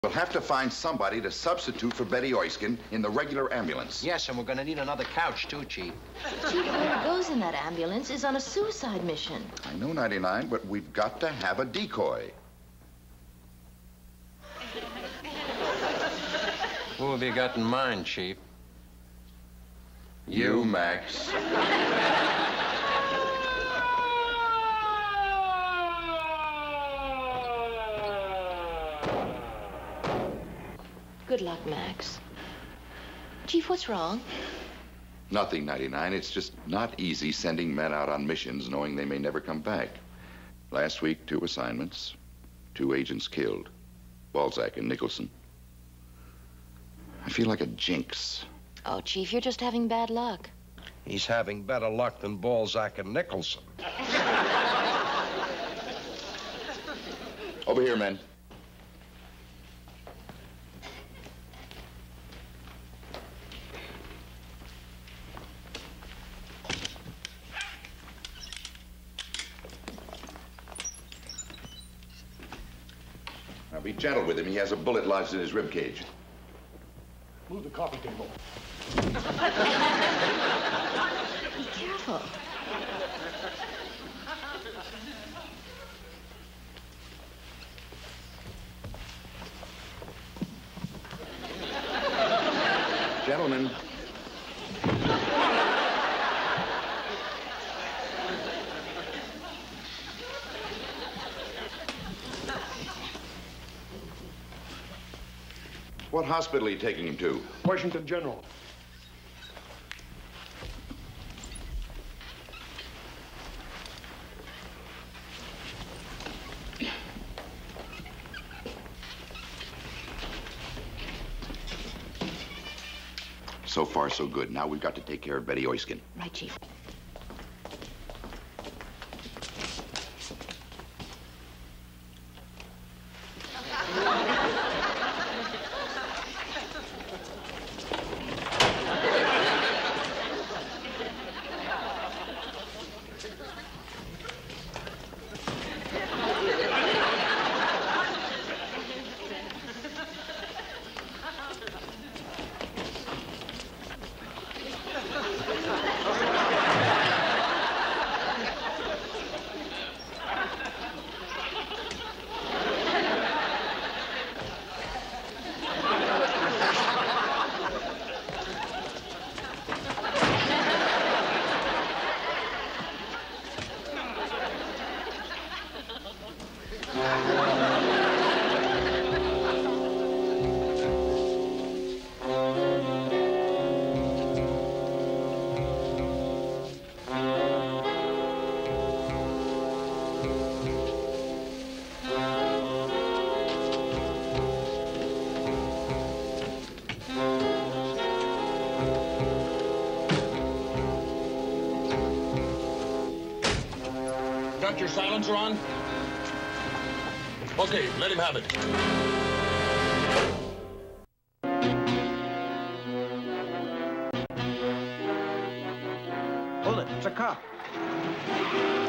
We'll have to find somebody to substitute for Bediyoskin in the regular ambulance. Yes, and we're going to need another couch, too, Chief. Chief, whoever goes in that ambulance is on a suicide mission. I know, 99, but we've got to have a decoy. Who have you got in mind, Chief? You, Max. Good luck, Max. Chief, what's wrong? Nothing, 99. It's just not easy sending men out on missions knowing they may never come back. Last week, 2 assignments, 2 agents killed. Balzac and Nicholson. I feel like a jinx. Oh, Chief, you're just having bad luck. He's having better luck than Balzac and Nicholson. Over here, men. Now, be gentle with him. He has a bullet lodged in his rib cage. Move the coffee table. Be careful. Gentlemen. What hospital are you taking him to? Washington General. So far, so good. Now we've got to take care of Bediyoskin. Right, Chief. Got your silencer on? Okay, let him have it. Hold it. It's a cop.